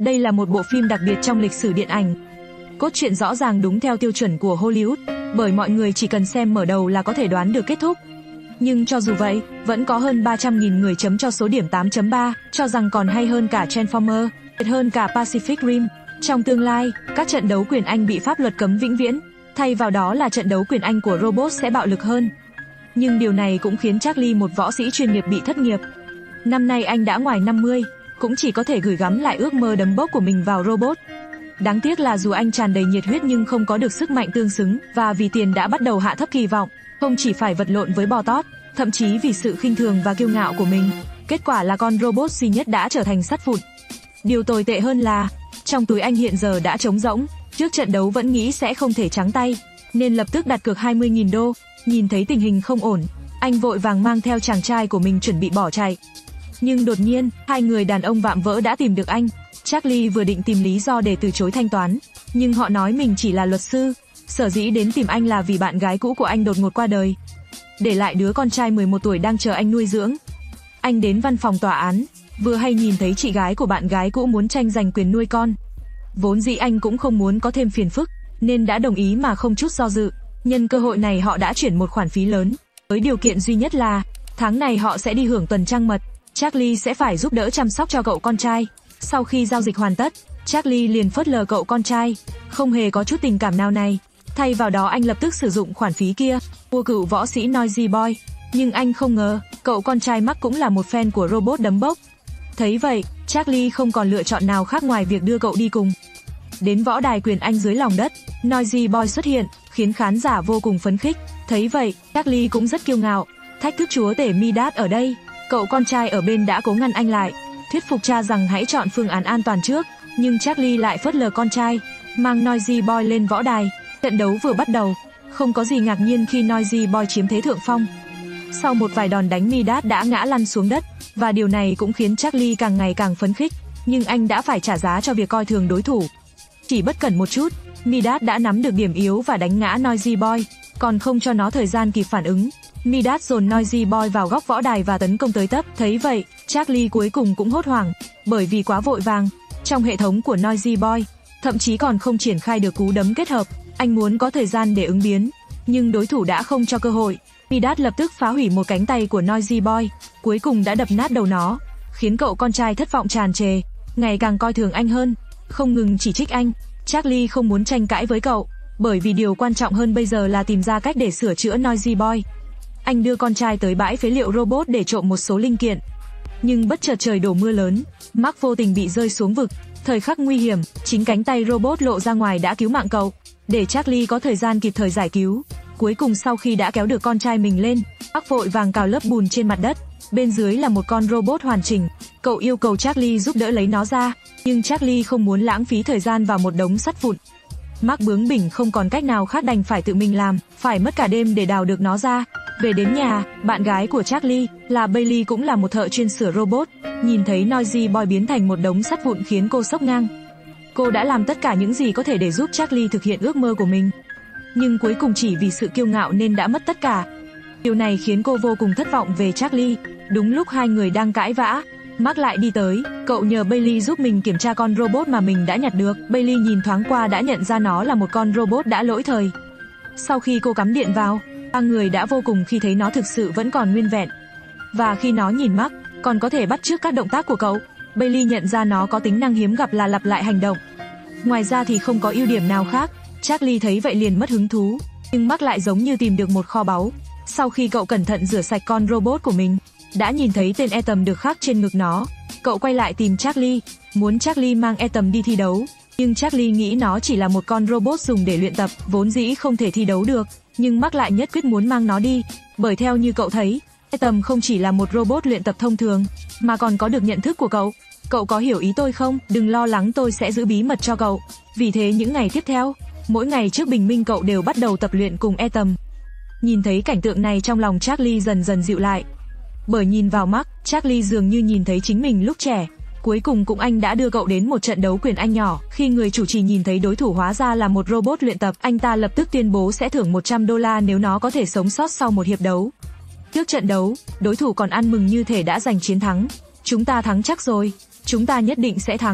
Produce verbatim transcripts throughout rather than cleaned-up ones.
Đây là một bộ phim đặc biệt trong lịch sử điện ảnh. Cốt truyện rõ ràng đúng theo tiêu chuẩn của Hollywood, bởi mọi người chỉ cần xem mở đầu là có thể đoán được kết thúc. Nhưng cho dù vậy, vẫn có hơn ba trăm nghìn người chấm cho số điểm tám chấm ba, cho rằng còn hay hơn cả Transformers, tuyệt hơn cả Pacific Rim. Trong tương lai, các trận đấu quyền Anh bị pháp luật cấm vĩnh viễn, thay vào đó là trận đấu quyền Anh của robot sẽ bạo lực hơn. Nhưng điều này cũng khiến Charlie, một võ sĩ chuyên nghiệp, bị thất nghiệp. Năm nay anh đã ngoài năm mươi, cũng chỉ có thể gửi gắm lại ước mơ đấm bốc của mình vào robot. Đáng tiếc là dù anh tràn đầy nhiệt huyết nhưng không có được sức mạnh tương xứng, và vì tiền đã bắt đầu hạ thấp kỳ vọng, không chỉ phải vật lộn với bò tót, thậm chí vì sự khinh thường và kiêu ngạo của mình, kết quả là con robot duy nhất đã trở thành sắt vụn. Điều tồi tệ hơn là, trong túi anh hiện giờ đã trống rỗng, trước trận đấu vẫn nghĩ sẽ không thể trắng tay, nên lập tức đặt cược hai mươi nghìn đô, nhìn thấy tình hình không ổn, anh vội vàng mang theo chàng trai của mình chuẩn bị bỏ chạy. Nhưng đột nhiên, hai người đàn ông vạm vỡ đã tìm được anh. Charlie vừa định tìm lý do để từ chối thanh toán, nhưng họ nói mình chỉ là luật sư, sở dĩ đến tìm anh là vì bạn gái cũ của anh đột ngột qua đời, để lại đứa con trai mười một tuổi đang chờ anh nuôi dưỡng. Anh đến văn phòng tòa án, vừa hay nhìn thấy chị gái của bạn gái cũ muốn tranh giành quyền nuôi con. Vốn dĩ anh cũng không muốn có thêm phiền phức, nên đã đồng ý mà không chút do dự. Nhân cơ hội này họ đã chuyển một khoản phí lớn, với điều kiện duy nhất là tháng này họ sẽ đi hưởng tuần trăng mật. Charlie sẽ phải giúp đỡ chăm sóc cho cậu con trai. Sau khi giao dịch hoàn tất, Charlie liền phớt lờ cậu con trai, không hề có chút tình cảm nào này. Thay vào đó anh lập tức sử dụng khoản phí kia, mua cựu võ sĩ Noisy Boy. Nhưng anh không ngờ, cậu con trai Mark cũng là một fan của robot đấm bốc. Thấy vậy, Charlie không còn lựa chọn nào khác ngoài việc đưa cậu đi cùng. Đến võ đài quyền Anh dưới lòng đất, Noisy Boy xuất hiện, khiến khán giả vô cùng phấn khích. Thấy vậy, Charlie cũng rất kiêu ngạo, thách thức chúa tể Midas ở đây. Cậu con trai ở bên đã cố ngăn anh lại, thuyết phục cha rằng hãy chọn phương án an toàn trước, nhưng Charlie lại phớt lờ con trai, mang Noisy Boy lên võ đài. Trận đấu vừa bắt đầu, không có gì ngạc nhiên khi Noisy Boy chiếm thế thượng phong. Sau một vài đòn đánh, Midas đã ngã lăn xuống đất, và điều này cũng khiến Charlie càng ngày càng phấn khích, nhưng anh đã phải trả giá cho việc coi thường đối thủ. Chỉ bất cẩn một chút, Midas đã nắm được điểm yếu và đánh ngã Noisy Boy, còn không cho nó thời gian kịp phản ứng. Midas dồn Noisy Boy vào góc võ đài và tấn công tới tấp. Thấy vậy, Charlie cuối cùng cũng hốt hoảng, bởi vì quá vội vàng. Trong hệ thống của Noisy Boy, thậm chí còn không triển khai được cú đấm kết hợp. Anh muốn có thời gian để ứng biến, nhưng đối thủ đã không cho cơ hội. Midas lập tức phá hủy một cánh tay của Noisy Boy, cuối cùng đã đập nát đầu nó, khiến cậu con trai thất vọng tràn trề, ngày càng coi thường anh hơn, không ngừng chỉ trích anh. Charlie không muốn tranh cãi với cậu, bởi vì điều quan trọng hơn bây giờ là tìm ra cách để sửa chữa Noisy Boy. Anh đưa con trai tới bãi phế liệu robot để trộm một số linh kiện. Nhưng bất chợt trời đổ mưa lớn, Mark vô tình bị rơi xuống vực. Thời khắc nguy hiểm, chính cánh tay robot lộ ra ngoài đã cứu mạng cậu, để Charlie có thời gian kịp thời giải cứu. Cuối cùng sau khi đã kéo được con trai mình lên, Mark vội vàng cào lớp bùn trên mặt đất. Bên dưới là một con robot hoàn chỉnh. Cậu yêu cầu Charlie giúp đỡ lấy nó ra, nhưng Charlie không muốn lãng phí thời gian vào một đống sắt vụn. Mark bướng bỉnh không còn cách nào khác đành phải tự mình làm, phải mất cả đêm để đào được nó ra. Về đến nhà, bạn gái của Charlie là Bailey cũng là một thợ chuyên sửa robot, nhìn thấy Noisy Boy biến thành một đống sắt vụn khiến cô sốc ngang. Cô đã làm tất cả những gì có thể để giúp Charlie thực hiện ước mơ của mình, nhưng cuối cùng chỉ vì sự kiêu ngạo nên đã mất tất cả. Điều này khiến cô vô cùng thất vọng về Charlie. Đúng lúc hai người đang cãi vã, Mark lại đi tới, cậu nhờ Bailey giúp mình kiểm tra con robot mà mình đã nhặt được. Bailey nhìn thoáng qua đã nhận ra nó là một con robot đã lỗi thời. Sau khi cô cắm điện vào, ba người đã vô cùng khi thấy nó thực sự vẫn còn nguyên vẹn. Và khi nó nhìn Mark, còn có thể bắt chước các động tác của cậu. Bailey nhận ra nó có tính năng hiếm gặp là lặp lại hành động. Ngoài ra thì không có ưu điểm nào khác. Charlie thấy vậy liền mất hứng thú, nhưng Mark lại giống như tìm được một kho báu. Sau khi cậu cẩn thận rửa sạch con robot của mình, đã nhìn thấy tên Atom được khắc trên ngực nó. Cậu quay lại tìm Charlie, muốn Charlie mang Atom đi thi đấu, nhưng Charlie nghĩ nó chỉ là một con robot dùng để luyện tập, vốn dĩ không thể thi đấu được. Nhưng Mark lại nhất quyết muốn mang nó đi, bởi theo như cậu thấy, Atom không chỉ là một robot luyện tập thông thường, mà còn có được nhận thức của cậu. Cậu có hiểu ý tôi không? Đừng lo lắng, tôi sẽ giữ bí mật cho cậu. Vì thế những ngày tiếp theo, mỗi ngày trước bình minh cậu đều bắt đầu tập luyện cùng Atom. Nhìn thấy cảnh tượng này, trong lòng Charlie dần dần dịu lại. Bởi nhìn vào Mark, Charlie dường như nhìn thấy chính mình lúc trẻ. Cuối cùng cũng anh đã đưa cậu đến một trận đấu quyền Anh nhỏ. Khi người chủ trì nhìn thấy đối thủ hóa ra là một robot luyện tập, anh ta lập tức tuyên bố sẽ thưởng một trăm đô la nếu nó có thể sống sót sau một hiệp đấu. Trước trận đấu, đối thủ còn ăn mừng như thể đã giành chiến thắng. Chúng ta thắng chắc rồi, chúng ta nhất định sẽ thắng.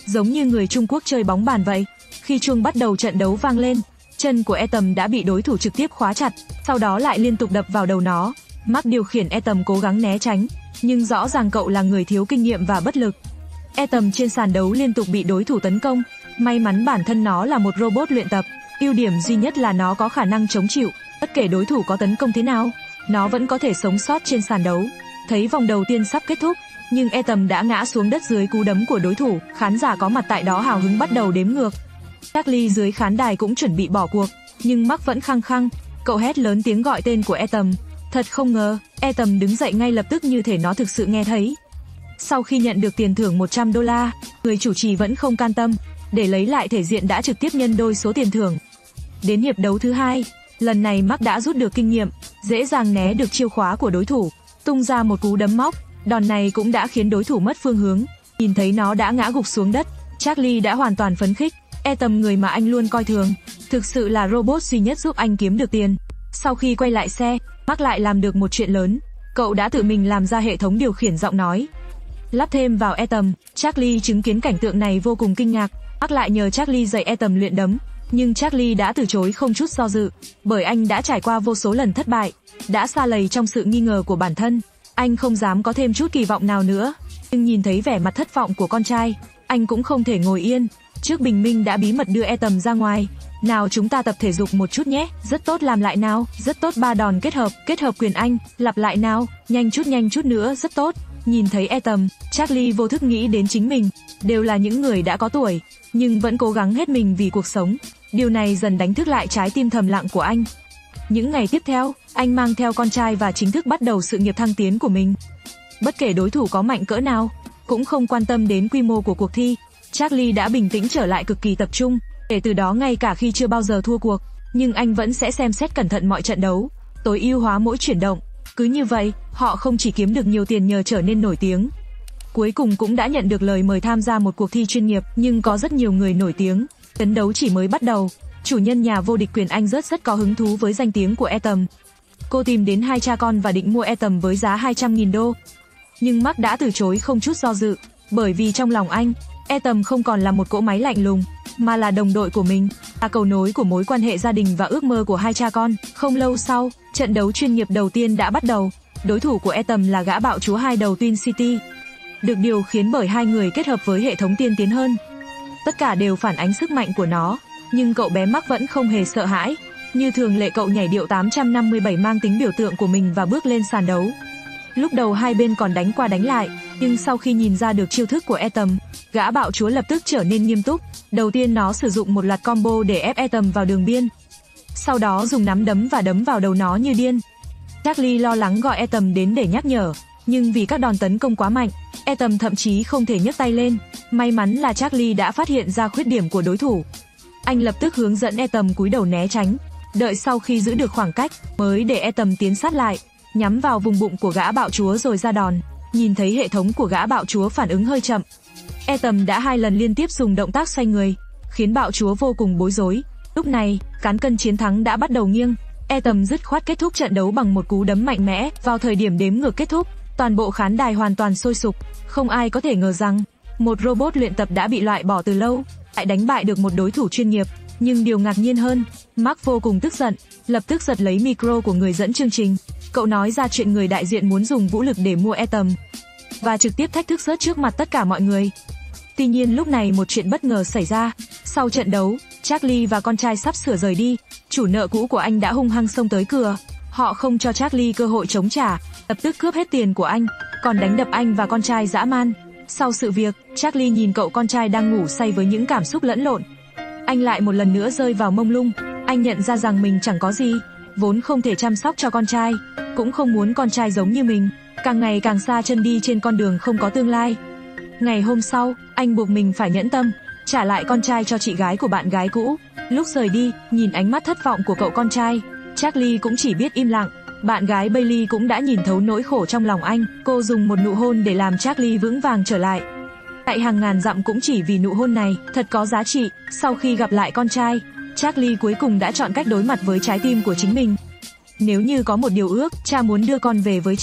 giống như người Trung Quốc chơi bóng bàn vậy. Khi chuông bắt đầu trận đấu vang lên, chân của Ethan đã bị đối thủ trực tiếp khóa chặt, sau đó lại liên tục đập vào đầu nó. Mark điều khiển Ethan cố gắng né tránh, nhưng rõ ràng cậu là người thiếu kinh nghiệm và bất lực. Ethan trên sàn đấu liên tục bị đối thủ tấn công, may mắn bản thân nó là một robot luyện tập, ưu điểm duy nhất là nó có khả năng chống chịu, bất kể đối thủ có tấn công thế nào, nó vẫn có thể sống sót trên sàn đấu. Thấy vòng đầu tiên sắp kết thúc, nhưng Ethan đã ngã xuống đất dưới cú đấm của đối thủ, khán giả có mặt tại đó hào hứng bắt đầu đếm ngược. Charlie dưới khán đài cũng chuẩn bị bỏ cuộc, nhưng Mark vẫn khăng khăng, cậu hét lớn tiếng gọi tên của Ethan. Thật không ngờ, Ethan đứng dậy ngay lập tức như thể nó thực sự nghe thấy. Sau khi nhận được tiền thưởng một trăm đô la, người chủ trì vẫn không can tâm, để lấy lại thể diện đã trực tiếp nhân đôi số tiền thưởng. Đến hiệp đấu thứ hai, lần này Mark đã rút được kinh nghiệm, dễ dàng né được chiêu khóa của đối thủ, tung ra một cú đấm móc, đòn này cũng đã khiến đối thủ mất phương hướng. Nhìn thấy nó đã ngã gục xuống đất, Charlie đã hoàn toàn phấn khích. Ethan, người mà anh luôn coi thường, thực sự là robot duy nhất giúp anh kiếm được tiền. Sau khi quay lại xe, Mark lại làm được một chuyện lớn, cậu đã tự mình làm ra hệ thống điều khiển giọng nói, lắp thêm vào Ethan. Charlie chứng kiến cảnh tượng này vô cùng kinh ngạc. Mark lại nhờ Charlie dạy Ethan luyện đấm, nhưng Charlie đã từ chối không chút do dự, bởi anh đã trải qua vô số lần thất bại, đã sa lầy trong sự nghi ngờ của bản thân. Anh không dám có thêm chút kỳ vọng nào nữa. Nhưng nhìn thấy vẻ mặt thất vọng của con trai, anh cũng không thể ngồi yên. Trước bình minh đã bí mật đưa Ethan ra ngoài. Nào chúng ta tập thể dục một chút nhé. Rất tốt, làm lại nào. Rất tốt, ba đòn kết hợp, kết hợp quyền Anh. Lặp lại nào. Nhanh chút, nhanh chút nữa, rất tốt. Nhìn thấy Ethan, Charlie vô thức nghĩ đến chính mình. Đều là những người đã có tuổi, nhưng vẫn cố gắng hết mình vì cuộc sống. Điều này dần đánh thức lại trái tim thầm lặng của anh. Những ngày tiếp theo, anh mang theo con trai và chính thức bắt đầu sự nghiệp thăng tiến của mình. Bất kể đối thủ có mạnh cỡ nào, cũng không quan tâm đến quy mô của cuộc thi, Charlie đã bình tĩnh trở lại, cực kỳ tập trung. Kể từ đó, ngay cả khi chưa bao giờ thua cuộc, nhưng anh vẫn sẽ xem xét cẩn thận mọi trận đấu, tối ưu hóa mỗi chuyển động. Cứ như vậy, họ không chỉ kiếm được nhiều tiền nhờ trở nên nổi tiếng, cuối cùng cũng đã nhận được lời mời tham gia một cuộc thi chuyên nghiệp. Nhưng có rất nhiều người nổi tiếng, trận đấu chỉ mới bắt đầu. Chủ nhân nhà vô địch quyền Anh rất rất có hứng thú với danh tiếng của Ethan. Cô tìm đến hai cha con và định mua Ethan với giá hai trăm nghìn đô. Nhưng Mark đã từ chối không chút do dự, bởi vì trong lòng anh, Ethan không còn là một cỗ máy lạnh lùng, mà là đồng đội của mình, là cầu nối của mối quan hệ gia đình và ước mơ của hai cha con. Không lâu sau, trận đấu chuyên nghiệp đầu tiên đã bắt đầu. Đối thủ của Ethan là gã bạo chúa hai đầu Twin City, được điều khiển bởi hai người kết hợp với hệ thống tiên tiến hơn. Tất cả đều phản ánh sức mạnh của nó, nhưng cậu bé Mark vẫn không hề sợ hãi. Như thường lệ, cậu nhảy điệu tám trăm năm mươi bảy mang tính biểu tượng của mình và bước lên sàn đấu. Lúc đầu hai bên còn đánh qua đánh lại, nhưng sau khi nhìn ra được chiêu thức của Ethan, gã bạo chúa lập tức trở nên nghiêm túc. Đầu tiên nó sử dụng một loạt combo để ép Ethan vào đường biên, sau đó dùng nắm đấm và đấm vào đầu nó như điên. Charlie lo lắng gọi Ethan đến để nhắc nhở, nhưng vì các đòn tấn công quá mạnh, Ethan thậm chí không thể nhấc tay lên. May mắn là Charlie đã phát hiện ra khuyết điểm của đối thủ. Anh lập tức hướng dẫn Ethan cúi đầu né tránh, đợi sau khi giữ được khoảng cách mới để Ethan tiến sát lại, nhắm vào vùng bụng của gã bạo chúa rồi ra đòn. Nhìn thấy hệ thống của gã bạo chúa phản ứng hơi chậm, Ethan đã hai lần liên tiếp dùng động tác xoay người, khiến bạo chúa vô cùng bối rối. Lúc này, cán cân chiến thắng đã bắt đầu nghiêng. Ethan dứt khoát kết thúc trận đấu bằng một cú đấm mạnh mẽ. Vào thời điểm đếm ngược kết thúc, toàn bộ khán đài hoàn toàn sôi sục. Không ai có thể ngờ rằng một robot luyện tập đã bị loại bỏ từ lâu lại đánh bại được một đối thủ chuyên nghiệp. Nhưng điều ngạc nhiên hơn, Mark vô cùng tức giận, lập tức giật lấy micro của người dẫn chương trình. Cậu nói ra chuyện người đại diện muốn dùng vũ lực để mua Ethan, và trực tiếp thách thức rớt trước mặt tất cả mọi người. Tuy nhiên lúc này một chuyện bất ngờ xảy ra. Sau trận đấu, Charlie và con trai sắp sửa rời đi, chủ nợ cũ của anh đã hung hăng xông tới cửa. Họ không cho Charlie cơ hội chống trả, lập tức cướp hết tiền của anh, còn đánh đập anh và con trai dã man. Sau sự việc, Charlie nhìn cậu con trai đang ngủ say với những cảm xúc lẫn lộn. Anh lại một lần nữa rơi vào mông lung. Anh nhận ra rằng mình chẳng có gì, vốn không thể chăm sóc cho con trai, cũng không muốn con trai giống như mình, càng ngày càng xa chân đi trên con đường không có tương lai. Ngày hôm sau, anh buộc mình phải nhẫn tâm, trả lại con trai cho chị gái của bạn gái cũ. Lúc rời đi, nhìn ánh mắt thất vọng của cậu con trai, Charlie cũng chỉ biết im lặng. Bạn gái Bailey cũng đã nhìn thấu nỗi khổ trong lòng anh. Cô dùng một nụ hôn để làm Charlie vững vàng trở lại. Tại hàng ngàn dặm cũng chỉ vì nụ hôn này, thật có giá trị. Sau khi gặp lại con trai, Charlie cuối cùng đã chọn cách đối mặt với trái tim của chính mình. Nếu như có một điều ước, cha muốn đưa con về với cha.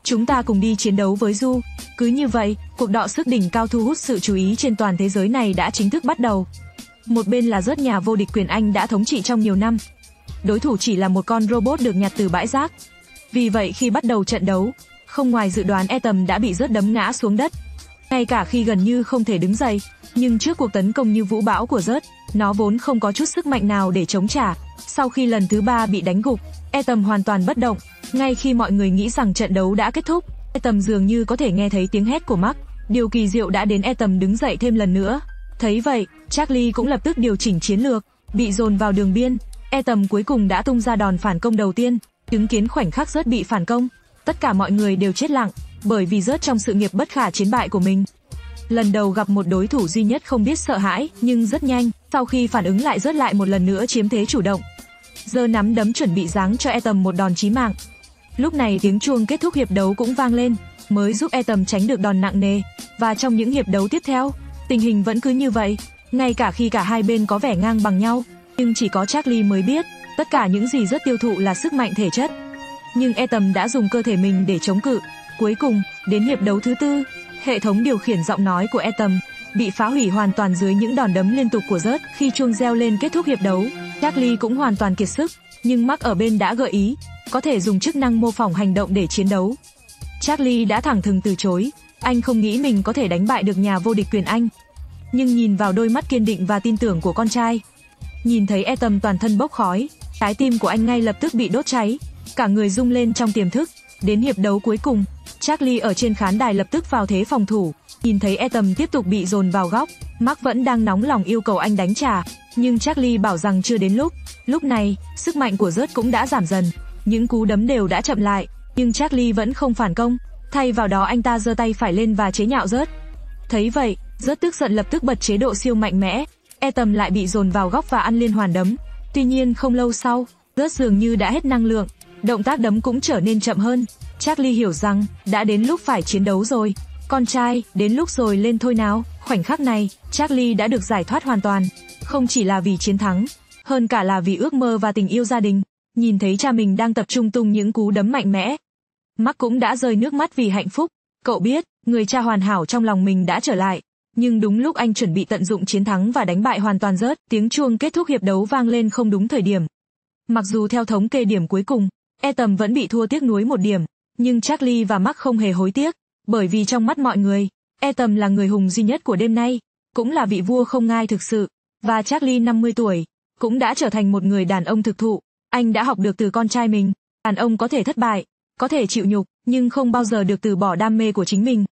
chúng ta cùng đi chiến đấu với Du. Cứ như vậy, cuộc đọ sức đỉnh cao thu hút sự chú ý trên toàn thế giới này đã chính thức bắt đầu. Một bên là rớt nhà vô địch quyền Anh đã thống trị trong nhiều năm. Đối thủ chỉ là một con robot được nhặt từ bãi rác. Vì vậy khi bắt đầu trận đấu, không ngoài dự đoán Ethan đã bị rớt đấm ngã xuống đất. Ngay cả khi gần như không thể đứng dậy, nhưng trước cuộc tấn công như vũ bão của rớt, nó vốn không có chút sức mạnh nào để chống trả. Sau khi lần thứ ba bị đánh gục, Ethan hoàn toàn bất động. Ngay khi mọi người nghĩ rằng trận đấu đã kết thúc, Ethan dường như có thể nghe thấy tiếng hét của Mark. Điều kỳ diệu đã đến, Ethan đứng dậy thêm lần nữa. Thấy vậy, Charlie cũng lập tức điều chỉnh chiến lược. Bị dồn vào đường biên, Ethan cuối cùng đã tung ra đòn phản công đầu tiên. Chứng kiến khoảnh khắc rớt bị phản công, tất cả mọi người đều chết lặng, bởi vì rớt trong sự nghiệp bất khả chiến bại của mình. Lần đầu gặp một đối thủ duy nhất không biết sợ hãi, nhưng rất nhanh, sau khi phản ứng lại rớt lại một lần nữa chiếm thế chủ động. Giơ nắm đấm chuẩn bị giáng cho Ethan một đòn chí mạng. Lúc này tiếng chuông kết thúc hiệp đấu cũng vang lên, mới giúp Ethan tránh được đòn nặng nề. Và trong những hiệp đấu tiếp theo, tình hình vẫn cứ như vậy, ngay cả khi cả hai bên có vẻ ngang bằng nhau, nhưng chỉ có Charlie mới biết, tất cả những gì rất tiêu thụ là sức mạnh thể chất. Nhưng Ethan đã dùng cơ thể mình để chống cự. Cuối cùng, đến hiệp đấu thứ tư, hệ thống điều khiển giọng nói của Ethan bị phá hủy hoàn toàn dưới những đòn đấm liên tục của rớt. Khi chuông reo lên kết thúc hiệp đấu, Charlie cũng hoàn toàn kiệt sức, nhưng Mark ở bên đã gợi ý, có thể dùng chức năng mô phỏng hành động để chiến đấu. Charlie đã thẳng thừng từ chối, anh không nghĩ mình có thể đánh bại được nhà vô địch quyền Anh. Nhưng nhìn vào đôi mắt kiên định và tin tưởng của con trai, nhìn thấy Ethan toàn thân bốc khói, trái tim của anh ngay lập tức bị đốt cháy, cả người rung lên trong tiềm thức. Đến hiệp đấu cuối cùng, Charlie ở trên khán đài lập tức vào thế phòng thủ. Nhìn thấy Ethan tiếp tục bị dồn vào góc, Mark vẫn đang nóng lòng yêu cầu anh đánh trả, nhưng Charlie bảo rằng chưa đến lúc. Lúc này, sức mạnh của rớt cũng đã giảm dần, những cú đấm đều đã chậm lại, nhưng Charlie vẫn không phản công. Thay vào đó anh ta giơ tay phải lên và chế nhạo rớt. Thấy vậy, rớt tức giận lập tức bật chế độ siêu mạnh mẽ. Ethan lại bị dồn vào góc và ăn liên hoàn đấm. Tuy nhiên không lâu sau, rớt dường như đã hết năng lượng, động tác đấm cũng trở nên chậm hơn. Charlie hiểu rằng đã đến lúc phải chiến đấu rồi. Con trai, đến lúc rồi, lên thôi nào. Khoảnh khắc này, Charlie đã được giải thoát hoàn toàn, không chỉ là vì chiến thắng, hơn cả là vì ước mơ và tình yêu gia đình. Nhìn thấy cha mình đang tập trung tung những cú đấm mạnh mẽ, Mark cũng đã rơi nước mắt vì hạnh phúc. Cậu biết, người cha hoàn hảo trong lòng mình đã trở lại. Nhưng đúng lúc anh chuẩn bị tận dụng chiến thắng và đánh bại hoàn toàn rớt, tiếng chuông kết thúc hiệp đấu vang lên không đúng thời điểm. Mặc dù theo thống kê điểm cuối cùng, Ethan vẫn bị thua tiếc nuối một điểm, nhưng Charlie và Mark không hề hối tiếc, bởi vì trong mắt mọi người, Ethan là người hùng duy nhất của đêm nay, cũng là vị vua không ngai thực sự. Và Charlie năm mươi tuổi, cũng đã trở thành một người đàn ông thực thụ. Anh đã học được từ con trai mình, đàn ông có thể thất bại, có thể chịu nhục, nhưng không bao giờ được từ bỏ đam mê của chính mình.